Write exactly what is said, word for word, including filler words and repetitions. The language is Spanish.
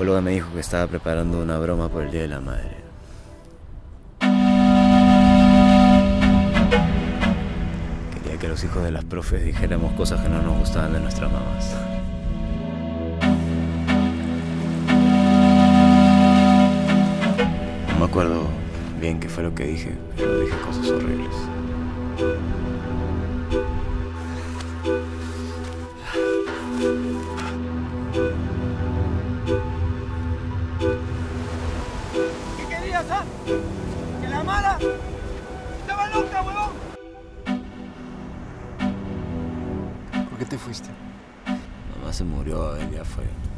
psicóloga me dijo que estaba preparando una broma por el Día de la Madre. Quería que los hijos de las profes dijéramos cosas que no nos gustaban de nuestras mamás. No me acuerdo bien qué fue lo que dije, pero dije cosas horribles. ¿Qué querías, ah? ¿Que la mala? ¡Estaba loca, huevón! ¿Por qué te fuiste? Mamá se murió, Abel, ya fue.